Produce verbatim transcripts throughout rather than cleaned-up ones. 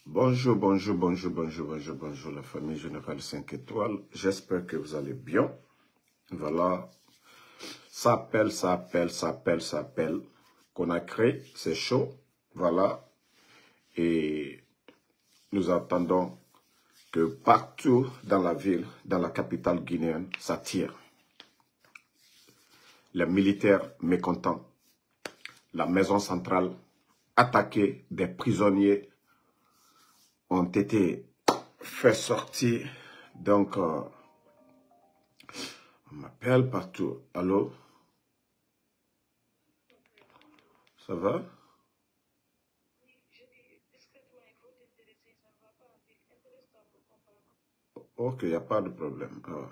Bonjour, bonjour, bonjour, bonjour, bonjour, bonjour la famille Générale cinq étoiles. J'espère que vous allez bien. Voilà. Ça appelle, ça appelle, ça appelle, ça appelle. Conakry, c'est chaud. Voilà. Et nous attendons que partout dans la ville, dans la capitale guinéenne, ça tire. Les militaires mécontents, la maison centrale attaquée, des prisonniers ont été faits sortir. Donc, euh, on m'appelle partout. Allô? Ça va? Ok, il n'y a pas de problème. Ah.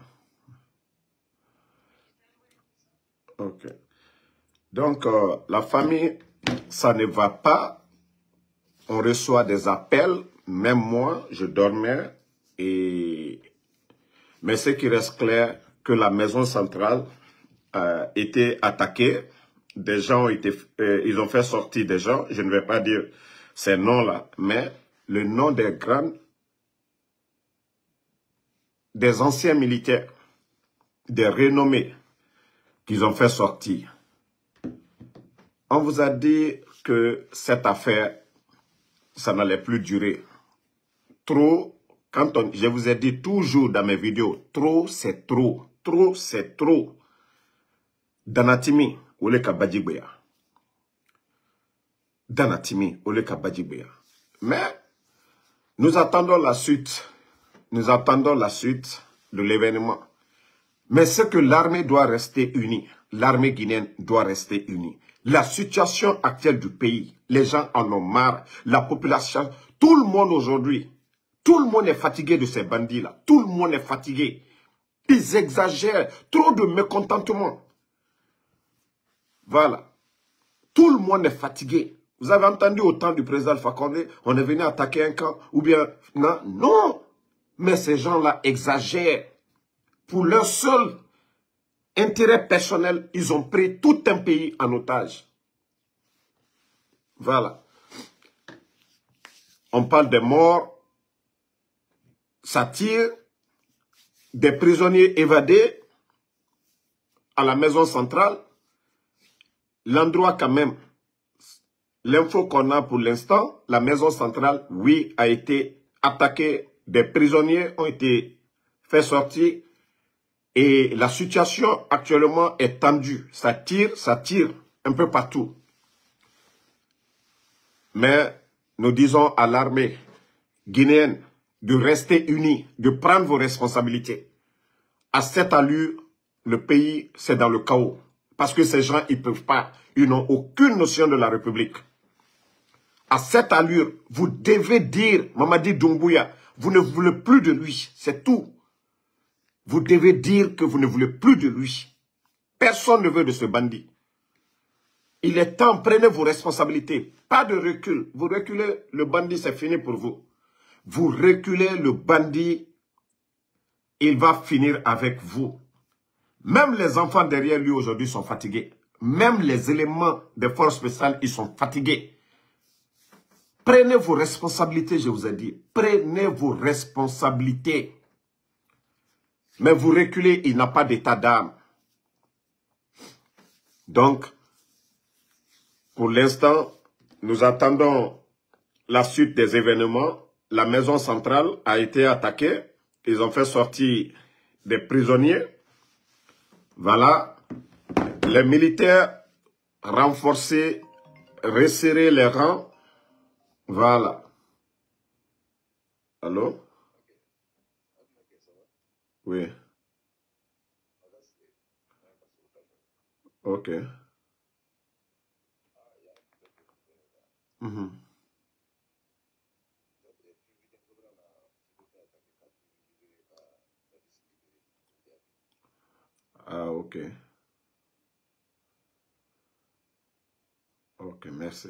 Ok. Donc, euh, la famille, ça ne va pas. On reçoit des appels. Même moi, je dormais. Et... Mais ce qui reste clair, que la maison centrale a été attaquée. Des gens ont été, euh, ils ont fait sortir des gens. Je ne vais pas dire ces noms-là, mais le nom des grands, des anciens militaires, des renommés qu'ils ont fait sortir. On vous a dit que cette affaire, ça n'allait plus durer. Trop, quand on, je vous ai dit toujours dans mes vidéos, trop c'est trop, trop c'est trop. Danatimi, ole kabadjibéa. Danatimi, ole kabadjibéa. Mais, nous attendons la suite, nous attendons la suite de l'événement. Mais c'est que l'armée doit rester unie. L'armée guinéenne doit rester unie. La situation actuelle du pays, les gens en ont marre. La population, tout le monde aujourd'hui, tout le monde est fatigué de ces bandits-là. Tout le monde est fatigué. Ils exagèrent. Trop de mécontentement. Voilà. Tout le monde est fatigué. Vous avez entendu au temps du président Alpha Condé, on est venu attaquer un camp, ou bien, non, non. Mais ces gens-là exagèrent. Pour leur seul intérêt personnel, ils ont pris tout un pays en otage. Voilà. On parle des morts, ça tire, des prisonniers évadés à la maison centrale. L'endroit quand même, l'info qu'on a pour l'instant, la maison centrale, oui, a été attaquée. Des prisonniers ont été faits sortir. Et la situation actuellement est tendue. Ça tire, ça tire un peu partout. Mais nous disons à l'armée guinéenne de rester unie, de prendre vos responsabilités. À cette allure, le pays, c'est dans le chaos. Parce que ces gens, ils ne peuvent pas, ils n'ont aucune notion de la République. À cette allure, vous devez dire, Mamadi Doumbouya, vous ne voulez plus de lui, c'est tout. Vous devez dire que vous ne voulez plus de lui. Personne ne veut de ce bandit. Il est temps, prenez vos responsabilités. Pas de recul. Vous reculez, le bandit, c'est fini pour vous. Vous reculez, le bandit, il va finir avec vous. Même les enfants derrière lui aujourd'hui sont fatigués. Même les éléments des forces spéciales, ils sont fatigués. Prenez vos responsabilités, je vous ai dit. Prenez vos responsabilités. Mais vous reculez, il n'a pas d'état d'âme. Donc, pour l'instant, nous attendons la suite des événements. La maison centrale a été attaquée. Ils ont fait sortir des prisonniers. Voilà. Les militaires renforcés, resserrer les rangs. Voilà. Allô? Oui. Ok. Mm-hmm. Ah, ok. Ok, merci.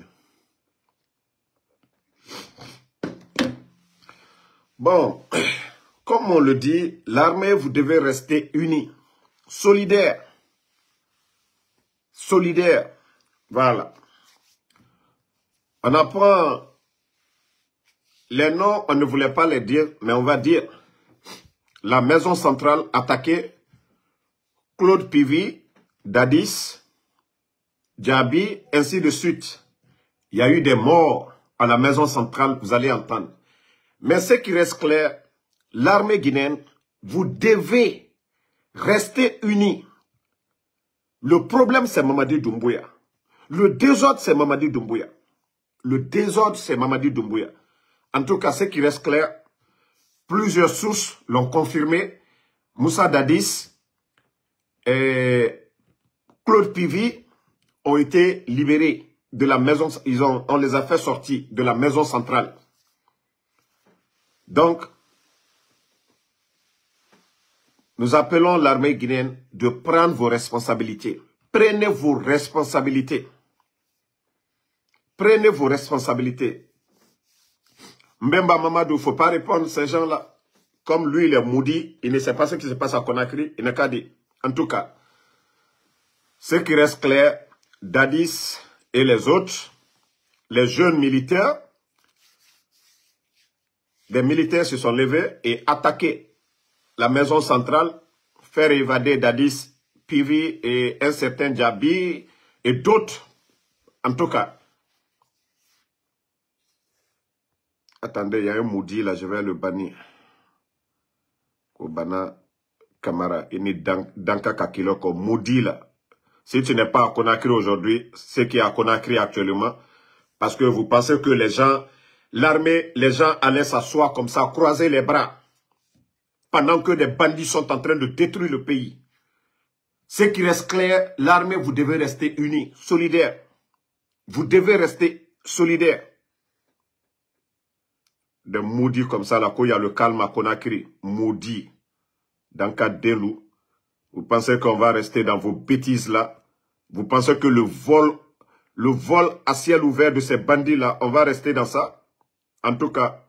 Bon, comme on le dit, l'armée, vous devez rester unis, solidaires. Solidaires. Voilà. On apprend les noms, on ne voulait pas les dire, mais on va dire. La maison centrale attaquée, Claude Pivi, Dadis, Djabi, ainsi de suite. Il y a eu des morts à la maison centrale, vous allez entendre. Mais ce qui reste clair, l'armée guinéenne, vous devez rester unis. Le problème, c'est Mamadi Doumbouya. Le désordre, c'est Mamadi Doumbouya. Le désordre, c'est Mamadi Doumbouya. En tout cas, ce qui reste clair, plusieurs sources l'ont confirmé. Moussa Dadis et Claude Pivi ont été libérés de la maison. Ils ont, on les a fait sortir de la maison centrale. Donc, nous appelons l'armée guinéenne de prendre vos responsabilités. Prenez vos responsabilités. Prenez vos responsabilités. Mbemba Mamadou, il ne faut pas répondre à ces gens-là. Comme lui, il est maudit, il ne sait pas ce qui se passe à Conakry, il n'a qu'à dire. En tout cas, ce qui reste clair, Dadis et les autres, les jeunes militaires, des militaires se sont levés et attaqué la maison centrale, faire évader Dadis, Pivi et un certain Djabi et d'autres. En tout cas, attendez, il y a un maudit là, je vais le bannir. Kobana Kamara, il est Danka Kakiloko, maudit là. Si tu n'es pas à Conakry aujourd'hui, c'est qui est à Conakry actuellement, parce que vous pensez que les gens, l'armée, les gens allaient s'asseoir comme ça, croiser les bras, pendant que des bandits sont en train de détruire le pays. Ce qui reste clair, l'armée, vous devez rester unis, solidaires. Vous devez rester solidaires. Des maudits comme ça, là, quand il y a le calme à Conakry, maudits, dans le cas d'Elou, vous pensez qu'on va rester dans vos bêtises là? Vous pensez que le vol, le vol à ciel ouvert de ces bandits là, on va rester dans ça? En tout cas,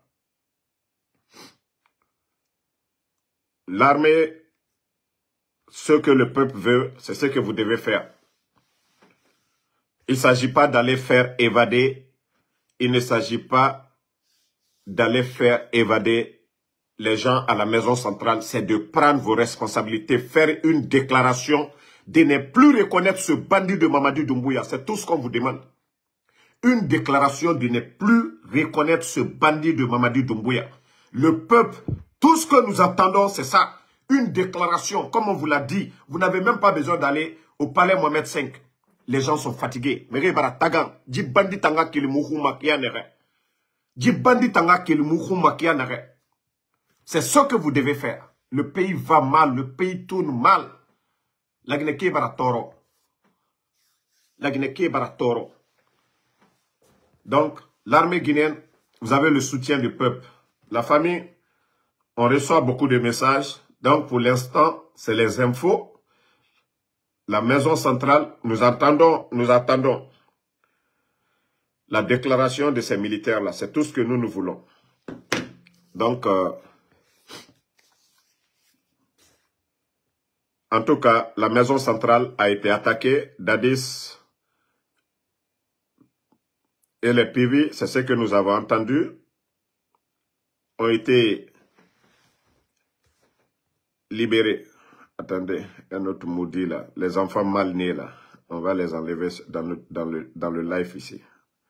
l'armée, ce que le peuple veut, c'est ce que vous devez faire. Il ne s'agit pas d'aller faire évader, il ne s'agit pas d'aller faire évader les gens à la maison centrale, c'est de prendre vos responsabilités, faire une déclaration, de ne plus reconnaître ce bandit de Mamadi Doumbouya. C'est tout ce qu'on vous demande. Une déclaration de ne plus reconnaître ce bandit de Mamadi Doumbouya. Le peuple, tout ce que nous attendons, c'est ça. Une déclaration, comme on vous l'a dit, vous n'avez même pas besoin d'aller au palais Mohamed cinq. Les gens sont fatigués. Mais regarde, tagan, dit bandit tanga ki le mouhouma ki anere. Dit bandit tanga ki le mouhouma ki anere. C'est ce que vous devez faire. Le pays va mal, le pays tourne mal. La Guinée bara toro. La Guinée bara toro. Donc, l'armée guinéenne, vous avez le soutien du peuple. La famille, on reçoit beaucoup de messages. Donc, pour l'instant, c'est les infos. La maison centrale, nous attendons, nous attendons la déclaration de ces militaires-là. C'est tout ce que nous, nous voulons. Donc, euh, en tout cas, la maison centrale a été attaquée. Dadis et les P V, c'est ce que nous avons entendu, ont été libérés. Attendez, un autre maudit là. Les enfants mal nés là. On va les enlever dans le, dans le, dans le live ici.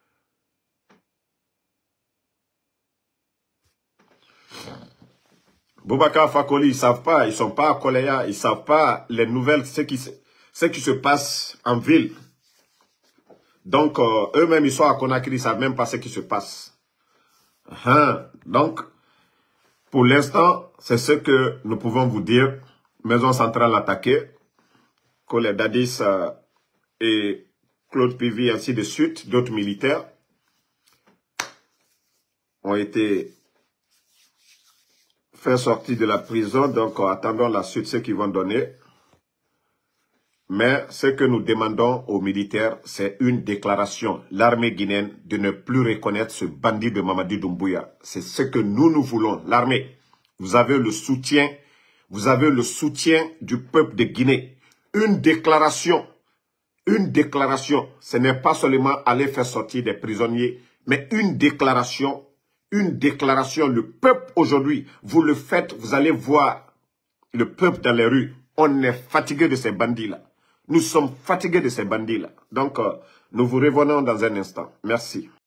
Boubacar Fakoli, ils ne savent pas, ils ne sont pas à Koleya, ils ne savent pas les nouvelles, ce qui, ce qui se passe en ville. Donc, euh, eux-mêmes, ils sont à Conakry, ils ne savent même pas ce qui se passe. Hein? Donc, pour l'instant, c'est ce que nous pouvons vous dire. Maison centrale attaquée, Kole Dadis euh, et Claude Pivi, ainsi de suite, d'autres militaires ont été fait sortir de la prison, donc attendons la suite, ce qu'ils vont donner. Mais ce que nous demandons aux militaires, c'est une déclaration, l'armée guinéenne, de ne plus reconnaître ce bandit de Mamadi Doumbouya. C'est ce que nous, nous voulons. L'armée, vous avez le soutien, vous avez le soutien du peuple de Guinée. Une déclaration, une déclaration, ce n'est pas seulement aller faire sortir des prisonniers, mais une déclaration, une déclaration. Le peuple aujourd'hui, vous le faites, vous allez voir le peuple dans les rues. On est fatigué de ces bandits-là. Nous sommes fatigués de ces bandits-là. Donc, euh, nous vous revenons dans un instant. Merci.